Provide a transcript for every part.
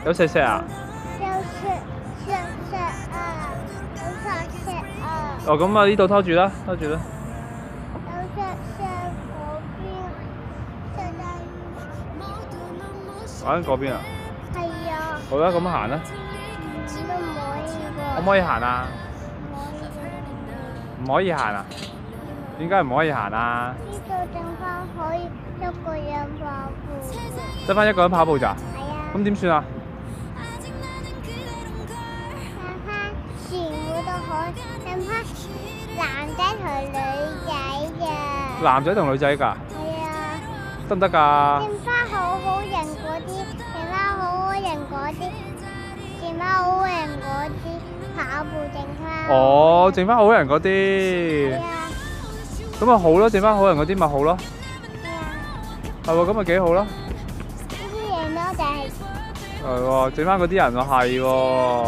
有石石啊？ 有石啊，有石啊。 哦，咁啊呢度拖住啦，拖住啦。 有石嗰邊， 玩嗰邊啊？ 係啊。 好啦，咁行啦。 都唔可以喎。 可唔可以行啊？唔可以行啊？點解唔可以行啊？ 呢度剩翻可以一個人跑步。 得翻一個人跑步咋？ 係啊。 咁點算啊？ 剩翻全部都可以，剩翻男仔同女仔啊。 男仔同女仔㗎？ 係啊。 得唔得㗎？ 剩翻好人嗰啲，剩翻好人嗰啲，剩翻好人嗰啲跑步剩翻。 哦，剩翻好人嗰啲。 係啊。 咁咪好咯，剩翻好人嗰啲咪好咯。係喎，咁咪幾好咯。 呢啲人咯就係。 係喎，剩翻嗰啲人喎，係喎。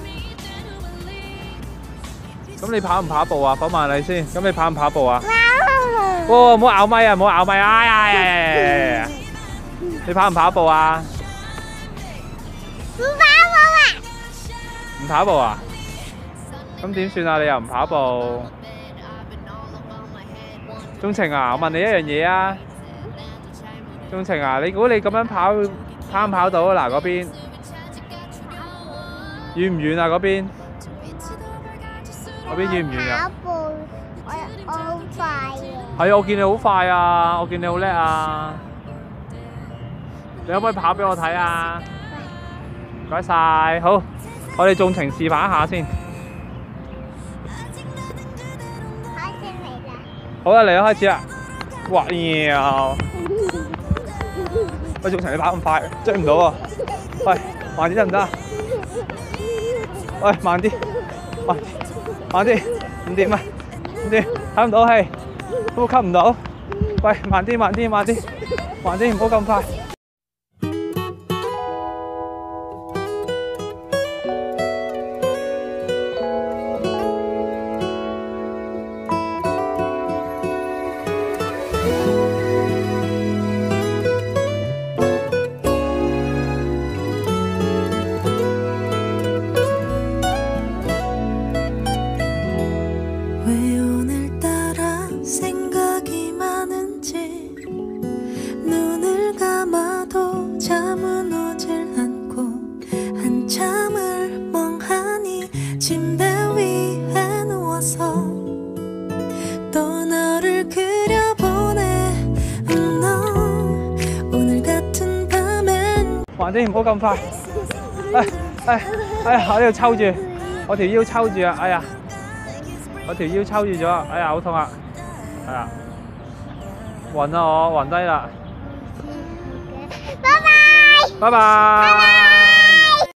咁你跑唔跑步啊？訪問你先。咁你跑唔跑步啊？哇！唔好咬咪啊！唔好咬咪啊！哎呀！你跑唔跑步啊？ 唔跑步啊！ 唔跑步啊？咁點算啊？你又唔跑步？鍾晴啊，我問你一樣嘢啊。鍾晴啊，你估你咁樣跑唔跑到啊？嗱，嗰邊遠唔遠啊？嗰邊遠唔遠啊？ 跑步我好快啊！ 係啊，我見你好快啊，我見你好叻啊！你可唔可以跑俾我睇啊？唔該晒，好，我哋鍾晴示範一下先。 開始嚟啦！ 好啦，嚟啦，開始啦！哇妖！喂，鍾晴你跑咁快，追唔到喎！喂，慢啲得唔得啊？喂，慢啲，慢啲，唔掂啊！唔掂，唞唔到氣，呼吸唔到。喂，慢啲，唔好咁快。慢啲，唔好咁快。我呢度抽住，我條腰抽住啊！哎呀，我條腰抽住咗，哎呀，好痛啊！係啊，暈啊我，暈低啦。拜拜。